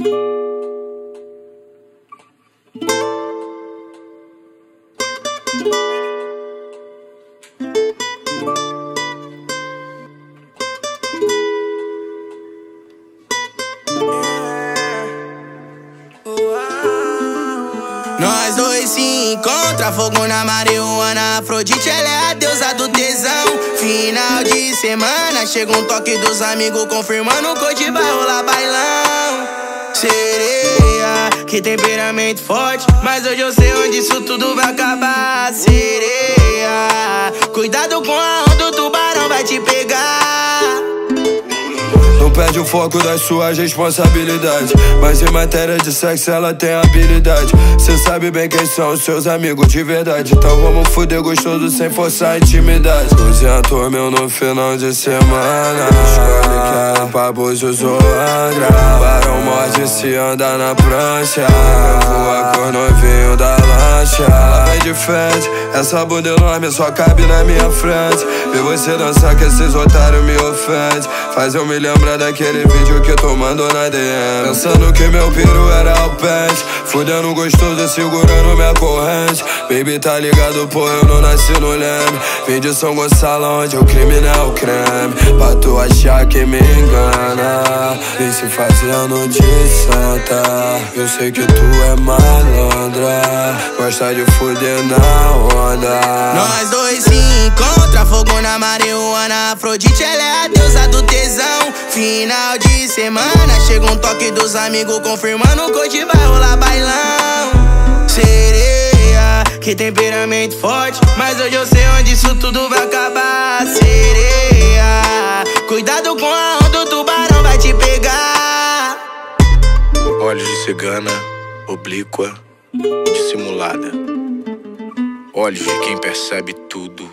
Nós dois se encontra, fogo na marihuana. Afrodite, ela é a deusa do tesão. Final de semana, chega um toque dos amigos confirmando que hoje vai rolar bailão. Sereia, que temperamento forte, mas hoje eu sei onde isso tudo vai acabar. Sereia, cuidado com a onda, o tubarão vai te pegar. Não perde o foco das suas responsabilidades, mas em matéria de sexo ela tem habilidade. Cê sabe bem quem são os seus amigos de verdade, então vamos fuder gostoso sem forçar a intimidade. 200 mil no final de semana, escolhe que era pra Búzios ou Angra. Barão morde se anda na prancha, voa com o novinho da lancha. Ela vem de frente, essa bunda enorme só cabe na minha frente. Ver você dançar que esses otários me ofendem, faz eu me lembrar daquele vídeo que tu mandou na DM. Pensando que meu piru era o pente, fudendo gostoso segurando minha corrente. Baby, tá ligado, pô, eu não nasci no Leme. Vim de São Gonçalo, onde o crime não é o creme. Pra tu achar que me engana, vem se fazendo de santa. Eu sei que tu é malandra, gosta de fuder na onda. Nós dois se encontra, fogo na marihuana. Afrodite, ela é a deusa do tesão. Final de semana, chega um toque dos amigos confirmando que hoje vai rolar bailão. Sereia, que temperamento forte, mas hoje eu sei onde isso tudo vai acabar. Sereia, cuidado com a onda, o tubarão vai te pegar. Olhos de cigana, oblíqua, dissimulada. Olhos de quem percebe tudo,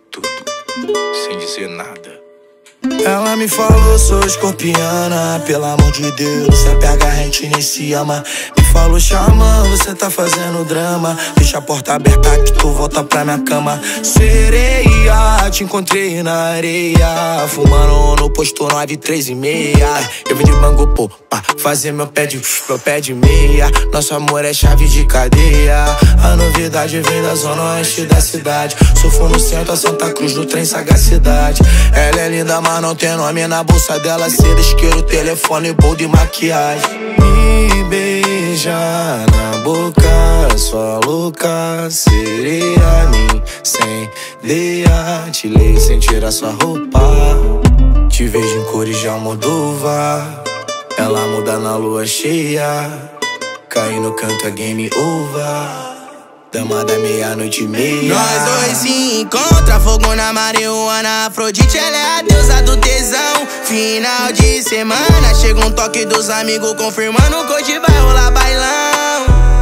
sem dizer nada. Ela me falou, sou escorpiana, pelo amor de Deus, se apega, a gente nem se ama. Me falou, xamã, você tá fazendo drama, deixa a porta aberta que tu volta pra minha cama. Sereia, te encontrei na areia, fumando no posto 9, 3 e meia. Eu vim de Bangu, pô, pra fazer meu pé de meia. Nosso amor é chave de cadeia, a novidade vem da zona oeste da cidade. Sou no centro, a Santa Cruz do trem sagacidade. Ela é linda, mas não tem nome na bolsa dela. Cera, isqueiro, telefone, boldo e maquiagem. Me beija na boca, sua louca sereia. Me incendeia, te leio sem tirar sua roupa. Te vejo em cores de Almodóvar, ela muda na lua cheia. Cai no canto, é game over. Dama da meia-noite e meia. Nós dois se encontra, fogo na marihuana. Afrodite, ela é a deusa do tesão. Final de semana, chega um toque dos amigos confirmando que hoje vai rolar bailão.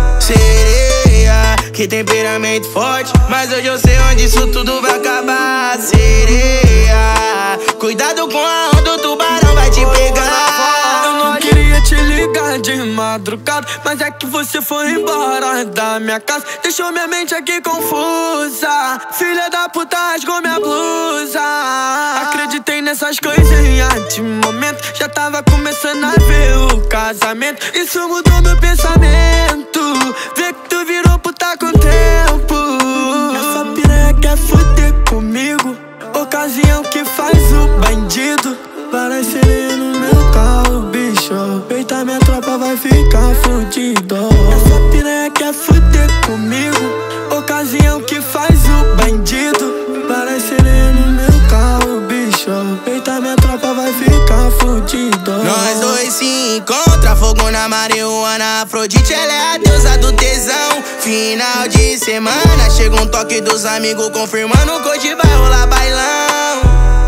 Sereia, que temperamento forte, mas hoje eu sei onde isso tudo vai acabar. Sereia, cuidado com a onda, o tubarão vai te pegar. Eu não queria te ligar de madrugada, mas é que você foi embora da minha casa, deixou minha mente aqui confusa. Filha da puta rasgou minha blusa. Acreditei nessas coisinhas de momento, já tava começando a ver o casamento. Isso mudou meu pensamento, vê que tu virou puta com o tempo. Essa piranha quer fuder comigo, ocasião que faz o bandido. Parece ele no meu carro, bicho. Eita, minha tropa vai ficar fudido. Essa piranha quer fuder comigo, ocasião que faz o bandido. Parece ele no meu carro, bicho. Eita, minha tropa vai ficar fudido. Nós dois se encontra, fogo na marihuana. Afrodite, ela é a deusa do tesão. Final de semana, chega um toque dos amigos confirmando que hoje vai rolar bailão.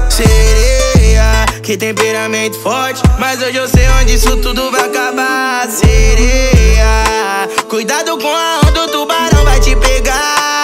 Sereia, que temperamento forte, mas hoje eu sei onde isso tudo vai acabar. Sereia, cuidado com a onda, o tubarão vai te pegar.